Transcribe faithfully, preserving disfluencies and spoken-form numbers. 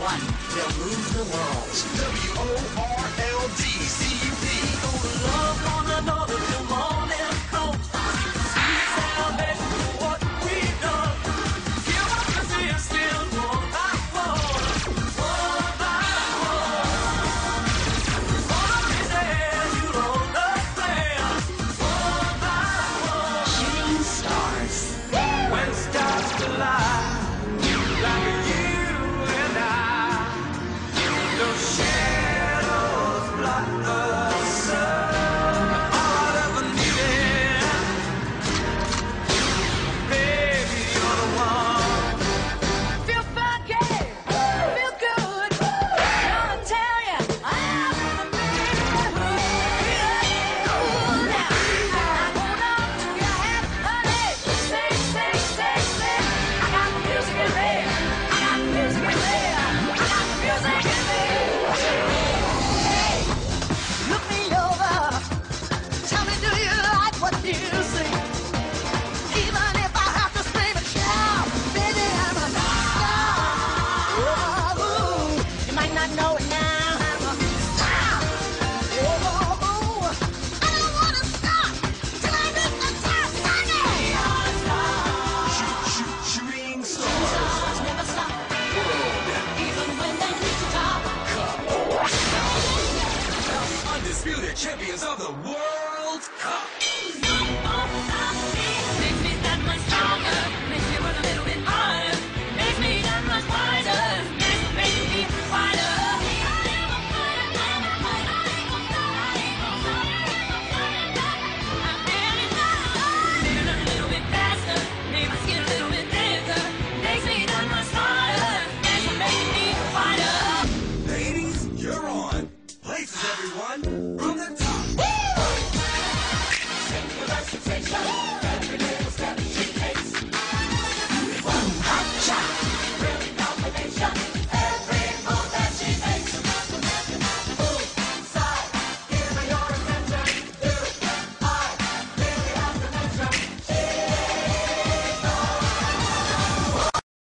one, they'll move the world. W O R L D C U P. Love one another till morning comes. Sweet salvation for what we've done. Democracy is still one by one, one by one. One of these days you'll understand, one by one. Shooting stars. When stars collide, like you and I, the shadows block the sun. All I ever needed, baby, you're the one. Feel funky, feel good. Gonna tell ya, I'm in the mood. Now, hold on to your hand, honey. Sing, sing, sing, sing. I got the music in me. I got the music in me. I got the music in me. Hey, look me over. Tell me, do you like what you see? Even if I have to scream and shout, baby, I'm a star. Oh, you might not know it now. I'm a star. Oh, I don't wanna stop till I reach the top, honey. Shoot, shoot, shooting stars. Stars never stop, even when they reach the top. Undisputed champions of the World Cup. Makes me that much stronger, makes me run a little bit harder, makes me that much wiser, makes me make me wider. Maybe run a little bit faster, make my skin a little bit thicker, makes me that much smarter, makes me make me wider. Ladies, you're on. Places, everyone, from the top. Recitation.